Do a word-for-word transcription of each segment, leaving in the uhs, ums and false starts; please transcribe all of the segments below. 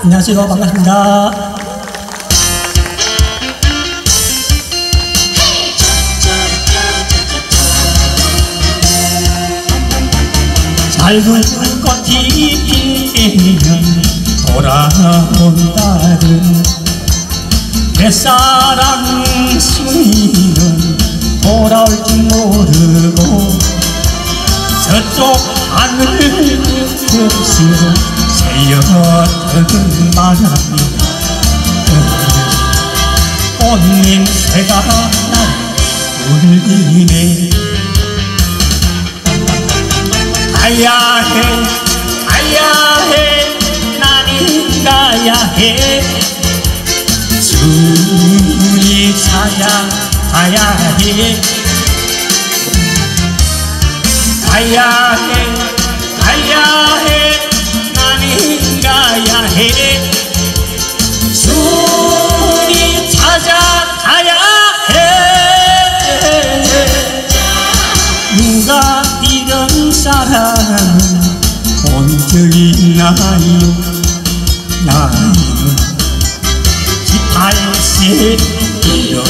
안녕하세요. 반갑습니다. 밝은 꽃이 피면 돌아온다는 내 사랑 승리는 돌아올 줄 모르고 저쪽 하늘 끝으로 새어든 바람이 꽃냄새가 날 울리네. 가야해 가야해 나는 가야해 순이 찾아가야해 가야해 가야해 나는 가야해 순이 찾아가야해. 누가 이런 사랑은 본 적이 있나요? 나는 십팔 세 이런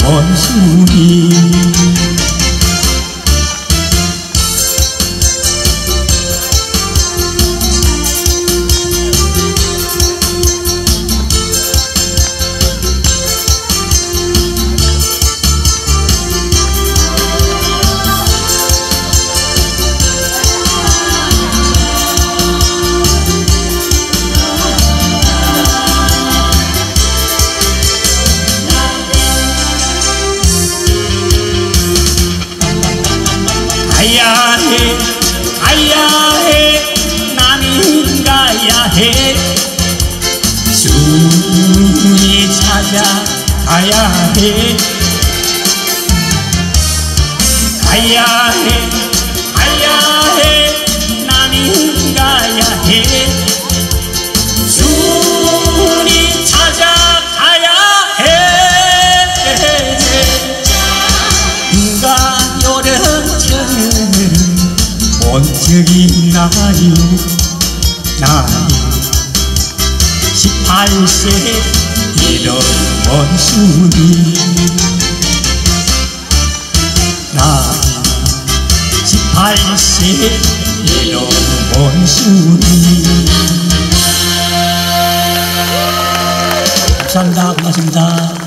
원숭이. 가야해 가야해 나는 가야해 순이 찾아가야해 가야해 가야해 나는 가야해 순이 찾아가야해. 누가 요런 본 적이 있나요? 나는 십팔 세 이런 원숭이. 나는 십팔 세 이런 원숭이. 감사합니다. 고맙습니다.